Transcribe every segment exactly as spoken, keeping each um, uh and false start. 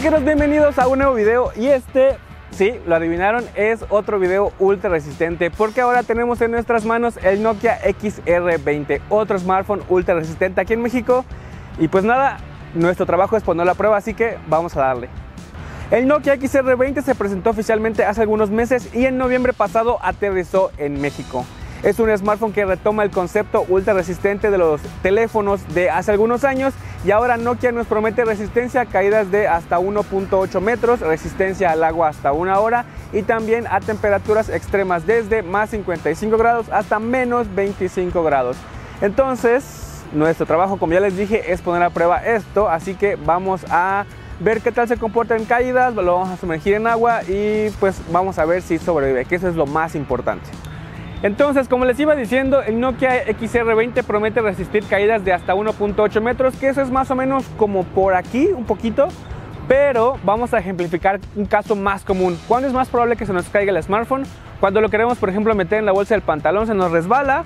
Chataqueros, bienvenidos a un nuevo video y este, sí, lo adivinaron, es otro video ultra resistente porque ahora tenemos en nuestras manos el Nokia X R veinte, otro smartphone ultra resistente aquí en México. Y pues nada, nuestro trabajo es ponerlo a prueba, así que vamos a darle. El Nokia X R veinte se presentó oficialmente hace algunos meses y en noviembre pasado aterrizó en México. Es un smartphone que retoma el concepto ultra resistente de los teléfonos de hace algunos años y ahora Nokia nos promete resistencia a caídas de hasta uno punto ocho metros, resistencia al agua hasta una hora y también a temperaturas extremas desde más cincuenta y cinco grados hasta menos veinticinco grados. Entonces, nuestro trabajo, como ya les dije, es poner a prueba esto, así que vamos a ver qué tal se comporta en caídas, lo vamos a sumergir en agua y pues vamos a ver si sobrevive, que eso es lo más importante. Entonces, como les iba diciendo, el Nokia X R veinte promete resistir caídas de hasta uno punto ocho metros, que eso es más o menos como por aquí, un poquito, pero vamos a ejemplificar un caso más común. ¿Cuándo es más probable que se nos caiga el smartphone? Cuando lo queremos, por ejemplo, meter en la bolsa del pantalón, se nos resbala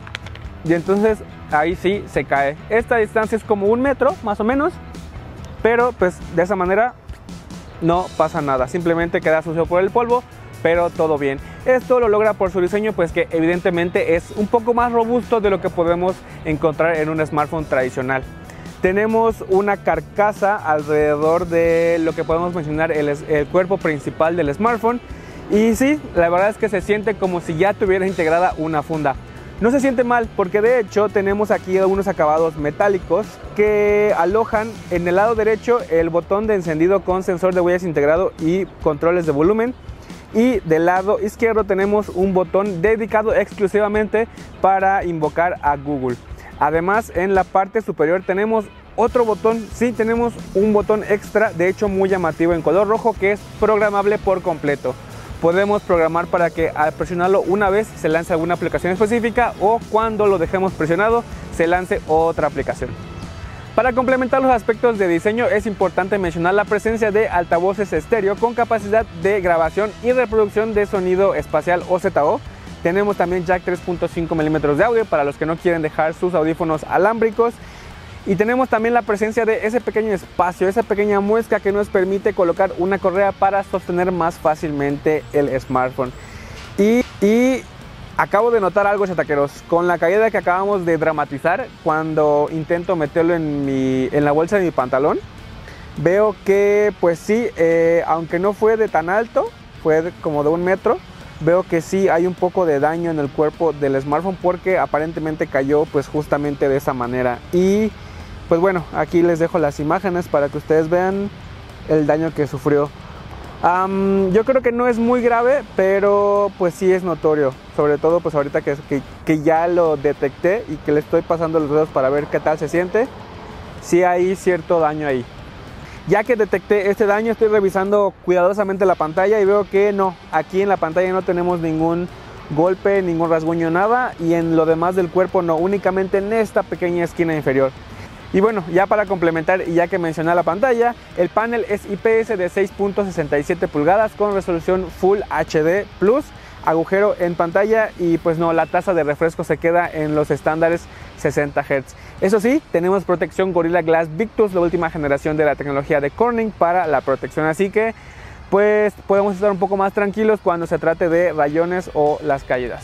y entonces ahí sí se cae. Esta distancia es como un metro, más o menos, pero pues de esa manera no pasa nada, simplemente queda sucio por el polvo, pero todo bien. Esto lo logra por su diseño, pues que evidentemente es un poco más robusto de lo que podemos encontrar en un smartphone tradicional. Tenemos una carcasa alrededor de lo que podemos mencionar el, el cuerpo principal del smartphone y sí, la verdad es que se siente como si ya tuviera integrada una funda. No se siente mal porque de hecho tenemos aquí algunos acabados metálicos que alojan en el lado derecho el botón de encendido con sensor de huellas integrado y controles de volumen. Y del lado izquierdo tenemos un botón dedicado exclusivamente para invocar a Google. Además, en la parte superior tenemos otro botón, sí, tenemos un botón extra, de hecho muy llamativo en color rojo, que es programable por completo. Podemos programar para que al presionarlo una vez se lance alguna aplicación específica o cuando lo dejemos presionado se lance otra aplicación. Para complementar los aspectos de diseño es importante mencionar la presencia de altavoces estéreo con capacidad de grabación y reproducción de sonido espacial o Z O. Tenemos también jack tres punto cinco milímetros de audio para los que no quieren dejar sus audífonos alámbricos. Y tenemos también la presencia de ese pequeño espacio, esa pequeña muesca que nos permite colocar una correa para sostener más fácilmente el smartphone. Y... y acabo de notar algo, chataqueros, con la caída que acabamos de dramatizar cuando intento meterlo en, mi, en la bolsa de mi pantalón. Veo que pues sí, eh, aunque no fue de tan alto, fue de, como de un metro, veo que sí hay un poco de daño en el cuerpo del smartphone porque aparentemente cayó pues justamente de esa manera. Y pues bueno, aquí les dejo las imágenes para que ustedes vean el daño que sufrió. Um, yo creo que no es muy grave, pero pues sí es notorio, sobre todo pues ahorita que, que, que ya lo detecté y que le estoy pasando los dedos para ver qué tal se siente. Sí hay cierto daño ahí. Ya que detecté este daño, estoy revisando cuidadosamente la pantalla y veo que no, aquí en la pantalla no tenemos ningún golpe, ningún rasguño, nada, y en lo demás del cuerpo no, únicamente en esta pequeña esquina inferior. Y bueno, ya para complementar y ya que mencioné la pantalla, el panel es I P S de seis punto sesenta y siete pulgadas con resolución Full H D plus, agujero en pantalla y pues no, la tasa de refresco se queda en los estándares sesenta hertz. Eso sí, tenemos protección Gorilla Glass Victus, la última generación de la tecnología de Corning para la protección, así que pues podemos estar un poco más tranquilos cuando se trate de rayones o las caídas.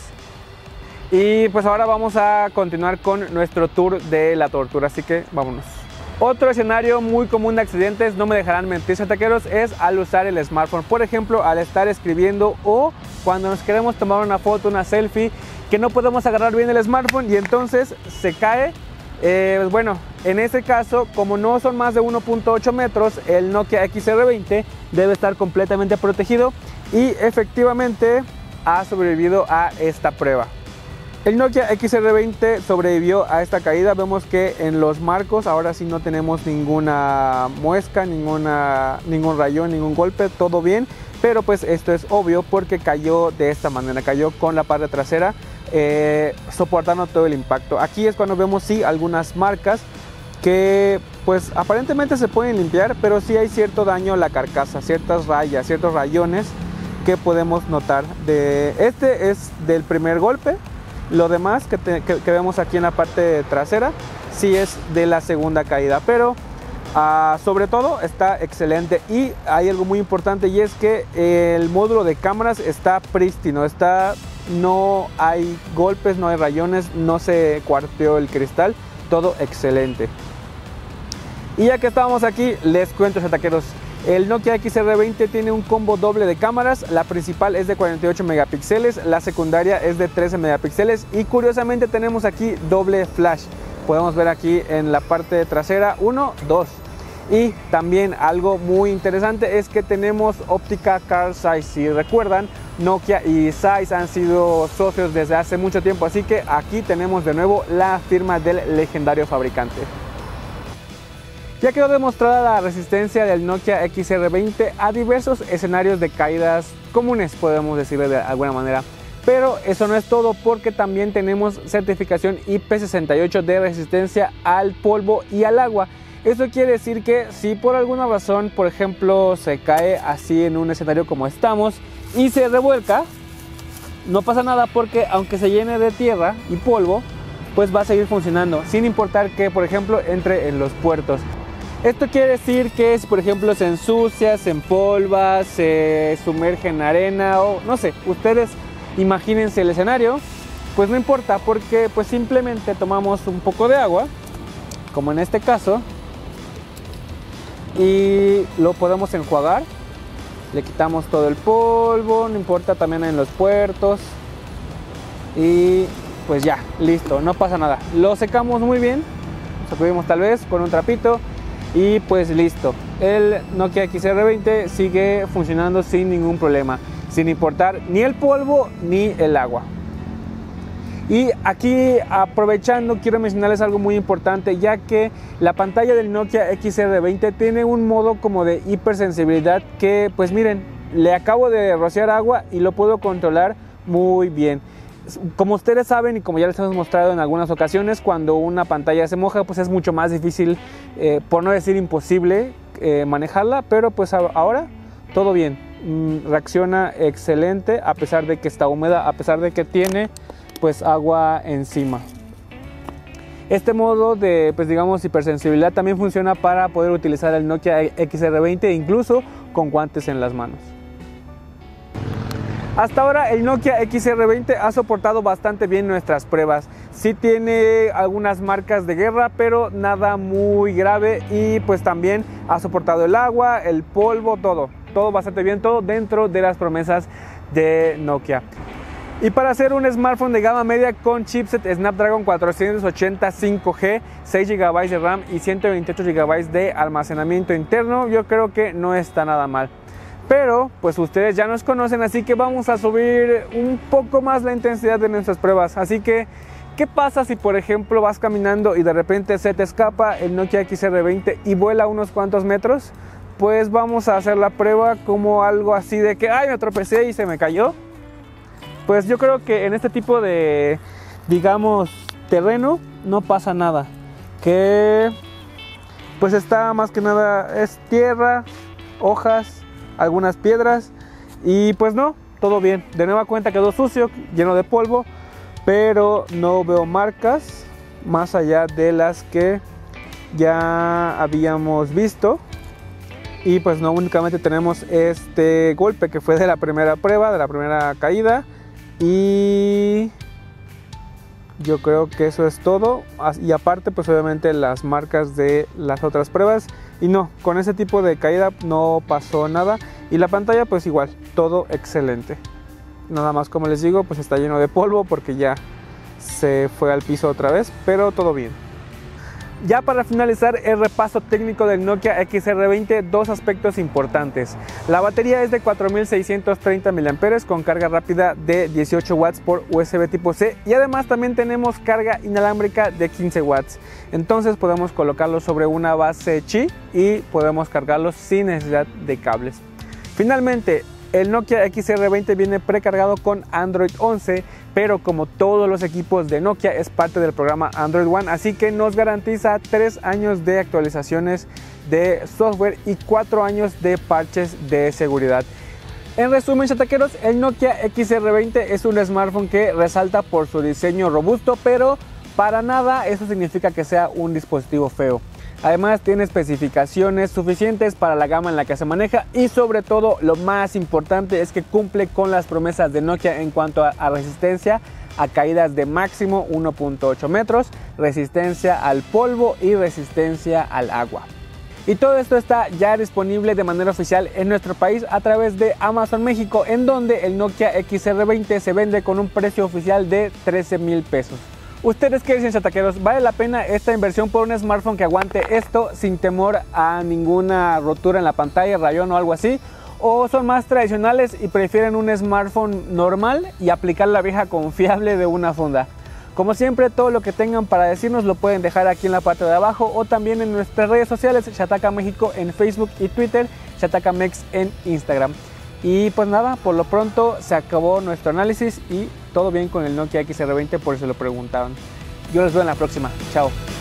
Y pues ahora vamos a continuar con nuestro tour de la tortura, así que vámonos. Otro escenario muy común de accidentes, no me dejarán mentir, chataqueros, es al usar el smartphone. Por ejemplo, al estar escribiendo o cuando nos queremos tomar una foto, una selfie, que no podemos agarrar bien el smartphone y entonces se cae. Eh, bueno, en este caso, como no son más de uno punto ocho metros, el Nokia X R veinte debe estar completamente protegido y efectivamente ha sobrevivido a esta prueba. El Nokia X R veinte sobrevivió a esta caída. Vemos que en los marcos ahora sí no tenemos ninguna muesca, ninguna, ningún rayón, ningún golpe, todo bien. Pero pues esto es obvio porque cayó de esta manera, cayó con la parte trasera eh, soportando todo el impacto. Aquí es cuando vemos sí algunas marcas que pues aparentemente se pueden limpiar, pero sí hay cierto daño a la carcasa, ciertas rayas, ciertos rayones que podemos notar. De, este es del primer golpe. Lo demás que, te, que, que vemos aquí en la parte trasera sí es de la segunda caída, pero Uh, sobre todo está excelente, y hay algo muy importante, y es que el módulo de cámaras está prístino, está, no hay golpes, no hay rayones, no se cuarteó el cristal, todo excelente. Y ya que estamos aquí, les cuento, chataqueros, el Nokia X R veinte tiene un combo doble de cámaras. La principal es de cuarenta y ocho megapíxeles, la secundaria es de trece megapíxeles, y curiosamente tenemos aquí doble flash. Podemos ver aquí en la parte trasera uno, dos. Y también algo muy interesante es que tenemos óptica Carl Zeiss. Si recuerdan, Nokia y Zeiss han sido socios desde hace mucho tiempo, así que aquí tenemos de nuevo la firma del legendario fabricante. Ya quedó demostrada la resistencia del Nokia X R veinte a diversos escenarios de caídas comunes, podemos decirlo de alguna manera. Pero eso no es todo, porque también tenemos certificación I P sesenta y ocho de resistencia al polvo y al agua. Eso quiere decir que si por alguna razón, por ejemplo, se cae así en un escenario como estamos y se revuelca, no pasa nada, porque aunque se llene de tierra y polvo, pues va a seguir funcionando, sin importar que, por ejemplo, entre en los puertos. Esto quiere decir que si, por ejemplo, se ensucia, se empolva, se sumerge en arena o no sé, ustedes imagínense el escenario, pues no importa, porque pues simplemente tomamos un poco de agua, como en este caso, y lo podemos enjuagar, le quitamos todo el polvo, no importa, también en los puertos, y pues ya, listo, no pasa nada. Lo secamos muy bien, sacudimos tal vez con un trapito y pues listo. El Nokia X R veinte sigue funcionando sin ningún problema, sin importar ni el polvo ni el agua. Y aquí, aprovechando, quiero mencionarles algo muy importante, ya que la pantalla del Nokia X R veinte tiene un modo como de hipersensibilidad que, pues miren, le acabo de rociar agua y lo puedo controlar muy bien. Como ustedes saben, y como ya les hemos mostrado en algunas ocasiones, cuando una pantalla se moja, pues es mucho más difícil, eh, por no decir imposible, eh, manejarla, pero pues ahora todo bien, mm, reacciona excelente a pesar de que está húmeda, a pesar de que tiene pues agua encima. Este modo de, pues digamos, hipersensibilidad también funciona para poder utilizar el Nokia X R veinte incluso con guantes en las manos. Hasta ahora el Nokia X R veinte ha soportado bastante bien nuestras pruebas. Sí tiene algunas marcas de guerra, pero nada muy grave, y pues también ha soportado el agua, el polvo, todo, todo bastante bien, todo dentro de las promesas de Nokia. Y para hacer un smartphone de gama media con chipset Snapdragon cuatrocientos ochenta cinco G, seis gigabytes de RAM y ciento veintiocho gigabytes de almacenamiento interno, yo creo que no está nada mal. Pero pues ustedes ya nos conocen, así que vamos a subir un poco más la intensidad de nuestras pruebas. Así que, ¿qué pasa si por ejemplo vas caminando y de repente se te escapa el Nokia X R veinte y vuela unos cuantos metros? Pues vamos a hacer la prueba como algo así de que, ay, me tropecé y se me cayó. Pues yo creo que en este tipo de, digamos, terreno no pasa nada. Que pues está más que nada, es tierra, hojas, algunas piedras, y pues no, todo bien. De nueva cuenta quedó sucio, lleno de polvo, pero no veo marcas más allá de las que ya habíamos visto. Y pues no, únicamente tenemos este golpe que fue de la primera prueba, de la primera caída. Y yo creo que eso es todo. Y aparte pues obviamente las marcas de las otras pruebas. Y no, con ese tipo de caída no pasó nada. Y la pantalla pues igual, todo excelente. Nada más, como les digo, pues está lleno de polvo porque ya se fue al piso otra vez, pero todo bien. Ya para finalizar el repaso técnico del Nokia X R veinte, dos aspectos importantes. La batería es de cuatro mil seiscientos treinta miliamperios hora con carga rápida de dieciocho watts por U S B tipo C, y además también tenemos carga inalámbrica de quince watts. Entonces podemos colocarlo sobre una base Qi y podemos cargarlo sin necesidad de cables. Finalmente, el Nokia X R veinte viene precargado con Android once, pero como todos los equipos de Nokia es parte del programa Android One, así que nos garantiza tres años de actualizaciones de software y cuatro años de parches de seguridad. En resumen, chataqueros, el Nokia X R veinte es un smartphone que resalta por su diseño robusto, pero para nada eso significa que sea un dispositivo feo. Además tiene especificaciones suficientes para la gama en la que se maneja y sobre todo lo más importante es que cumple con las promesas de Nokia en cuanto a, a resistencia a caídas de máximo uno punto ocho metros, resistencia al polvo y resistencia al agua. Y todo esto está ya disponible de manera oficial en nuestro país a través de Amazon México, en donde el Nokia X R veinte se vende con un precio oficial de trece mil pesos. ¿Ustedes qué dicen, chataqueros? ¿Vale la pena esta inversión por un smartphone que aguante esto sin temor a ninguna rotura en la pantalla, rayón o algo así? ¿O son más tradicionales y prefieren un smartphone normal y aplicar la vieja confiable de una funda? Como siempre, todo lo que tengan para decirnos lo pueden dejar aquí en la parte de abajo o también en nuestras redes sociales, Shataka México en Facebook y Twitter, ShatakaMex en Instagram. Y pues nada, por lo pronto se acabó nuestro análisis y todo bien con el Nokia X R veinte por si se lo preguntaron. Yo les veo en la próxima. Chao.